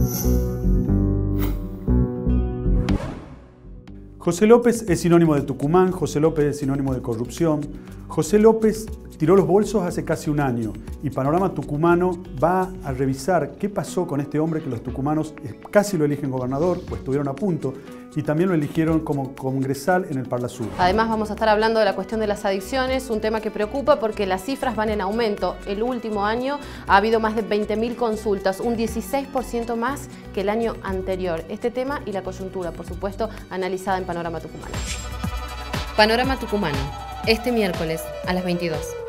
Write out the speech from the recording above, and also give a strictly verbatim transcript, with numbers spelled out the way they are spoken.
José López es sinónimo de Tucumán, José López es sinónimo de corrupción. José López tiró los bolsos hace casi un año y Panorama Tucumano va a revisar qué pasó con este hombre que los tucumanos casi lo eligen gobernador o estuvieron a punto y también lo eligieron como congresal en el Parlasur. Además vamos a estar hablando de la cuestión de las adicciones, un tema que preocupa porque las cifras van en aumento. El último año ha habido más de veinte mil consultas, un dieciséis por ciento más que el año anterior. Este tema y la coyuntura, por supuesto, analizada en Panorama Tucumano. Panorama Tucumano, este miércoles a las veintidós.